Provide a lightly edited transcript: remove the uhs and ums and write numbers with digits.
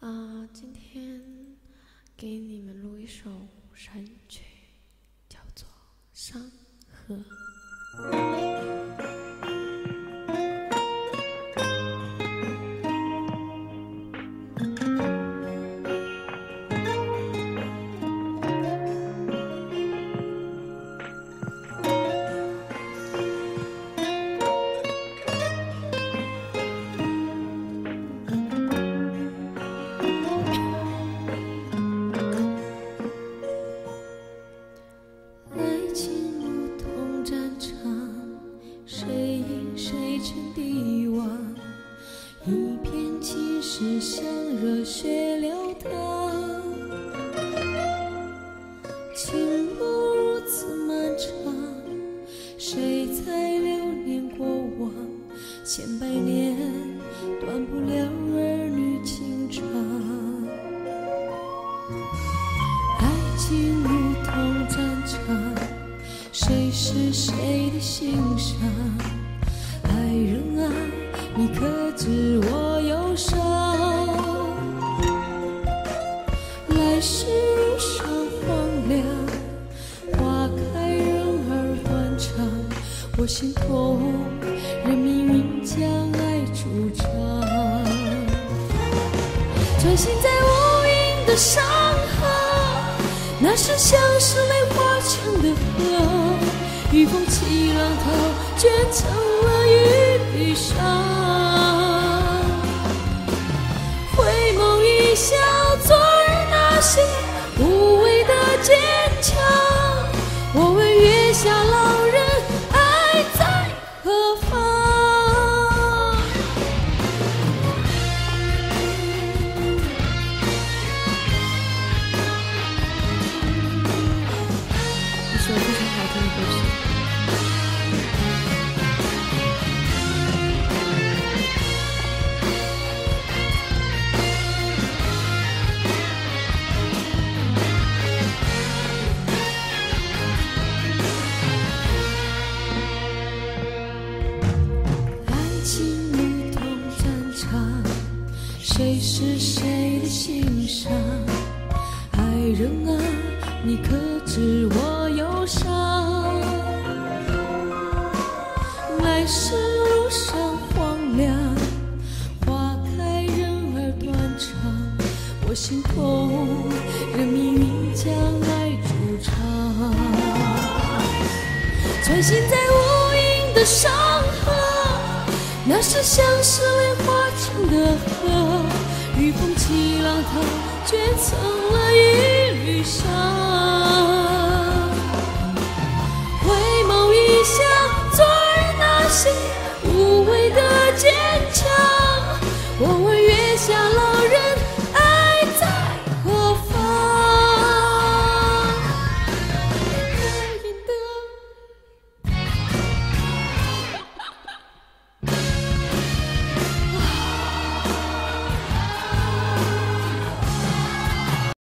今天给你们录一首神曲，叫做《山河》。 一片情诗像热血流淌，情路如此漫长，谁才留念过往？千百年断不了儿女情长，爱情如同战场，谁是谁的心上？爱人啊，你可知我忧伤？来时路上荒凉，花开人儿断肠，我心痛，任命运将爱主张。穿行在无垠的山河，那是像是泪化成的河，雨风起浪涛，卷成了一缕沙。回眸一笑，昨日那些无畏的坚强。我问月下老人，爱在何方？一首非常好听的歌曲。谁是谁的心上？爱人啊，你可知我忧伤？来时路上荒凉，花开人儿断肠，我心痛，任命运将爱主张。穿行在无垠的山河，那是像是泪化成的河，雨风起浪涛，卷成了一缕沙。回眸一笑，